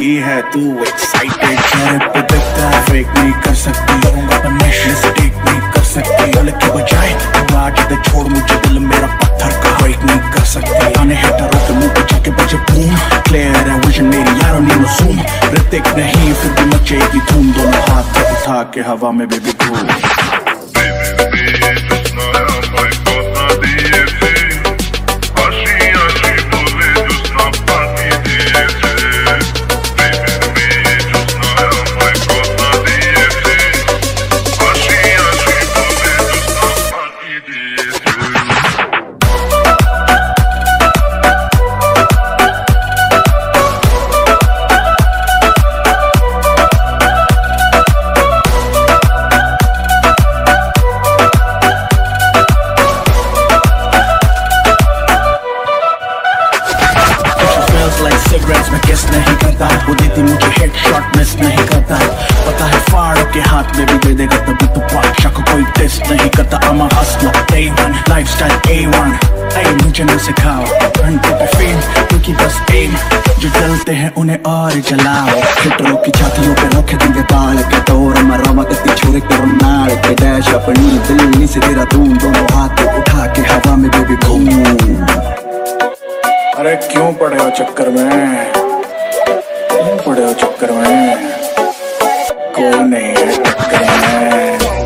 लगी है तू एक्साइटेड, चेहरे पे दिखता है फेक नहीं कर सकती, होगा पर मिस्टेक नहीं कर सकती, गल के बजाय तू आज दे छोड़ मुझे, दिल मेरा पत्थर का ब्रेक नहीं कर सकती, आने हेटरों के मुंह पे जाके बजे बूम, क्लियर है विजन मेरी यारों नी नो जूम, ऋतिक नहीं फिर भी मचेगी धूम, दोनों हाथ उठा के हवा में बेबी घूम। Cigarettes में किस नहीं करता, वो देती मुझे हेडशॉट मिस नहीं करता, पता है फाड़ों के हाथ में भी दे देगा तभी तो बादशाह को कोई टेस्ट नहीं करता। I'm a hustler, A1, lifestyle A1, ऐ मुझे न सिखाओ घंटे पे फेम, क्योंकि बस एम जो जलते हैं उन्हें और जलाओ, हिटरों की छातियों पे रखे देंगे बाल के तोड़, मरामा कत्ती छोरे करो नाड़ के डैश अपनी दिल्ली से तेरा दून, दोनों हाथ उठा के हवा में बेबी घूम। अरे क्यों पड़े हो चक्कर में, क्यों पड़े हो चक्कर में, कोई नहीं है टक्कर में।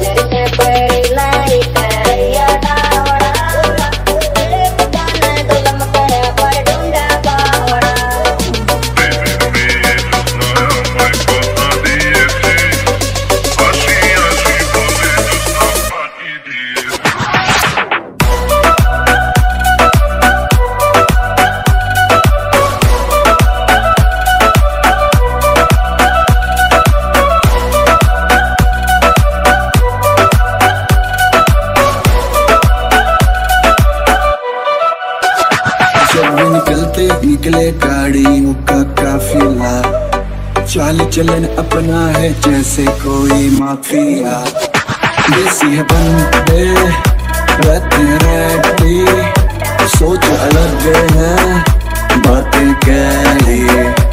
निकलते निकले गाड़ियों का काफिला, चाल चलन अपना है जैसे कोई माफिया, देसी है बंदे रहते रेडी, सोच अलग है बातें कह